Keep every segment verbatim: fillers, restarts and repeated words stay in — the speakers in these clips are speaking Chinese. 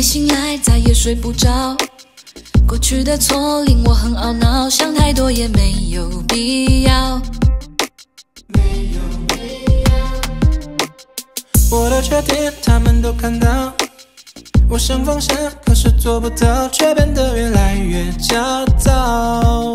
醒来再也睡不着，过去的错令我很懊恼，想太多也没有必要。 我的缺点他们都看到，我想放下，可是做不到，却变得越来越焦躁。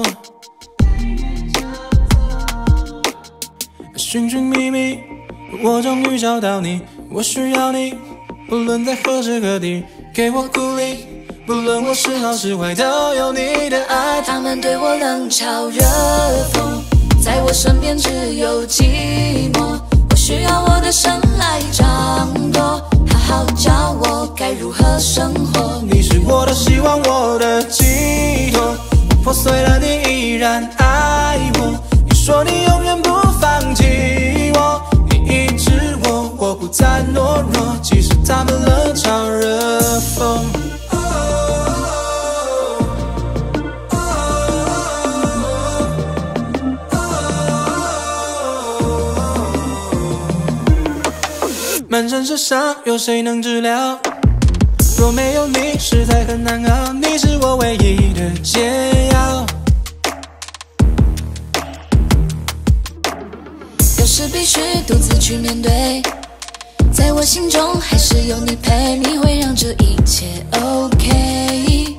寻寻觅觅，我终于找到你，我需要你，不论在何时何地，给我鼓励，不论我是好是坏，都有你的爱。 他们对我冷嘲热讽，在我身边只有寂寞，我需要我的神来掌舵，好好教我该如何生活。 你是我的希望，我的寄托，破碎了你依然爱我，你说你永远不放弃我，你医治我，我不再懦弱，即使他们冷嘲热讽。满身是伤，有谁能治疗？若没有你，实在很难熬。你是我唯一的解药。 有时必须独自去面对，在我心中还是有你陪，你会让这一切 OK。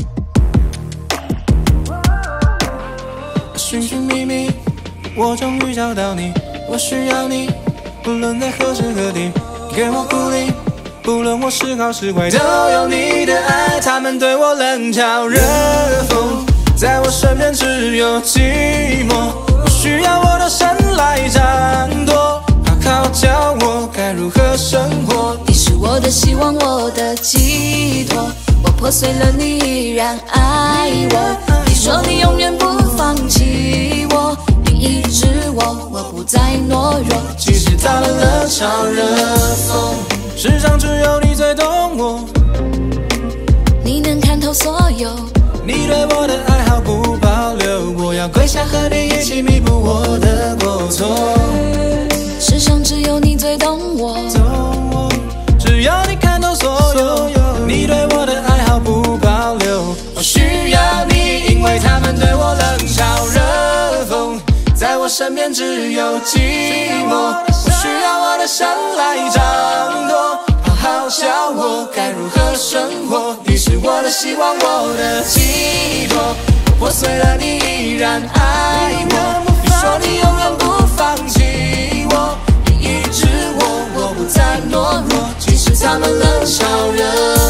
寻寻觅觅，我终于找到你，我需要你，不论在何时何地，给我鼓励，不论我是好是坏，都有你的爱。他们对我冷嘲热讽，在我身边只有寂寞，我需要我的神来掌舵，好好教我该如何生活。 你是我的希望，我的寄托，我破碎了你依然爱我，你说你永远不放弃我，你医治我，我不再懦弱， 即使他们冷嘲热讽，世上只有你最懂我， 你能看透所有， 你对我的爱毫不保留，我要跪下和你一起弥补我的过错。 世上只有你最懂我， 只要你看透所有，你对我的爱毫不保留，我需要你，因为他们对我冷嘲热讽，在我身边只有寂寞，我需要我的神来掌舵，好好教我该如何生活。你是我的希望，我的寄托，我破碎了你依然爱我，你说你永远不放弃我，你医治我，我不再懦弱，即使他们冷嘲热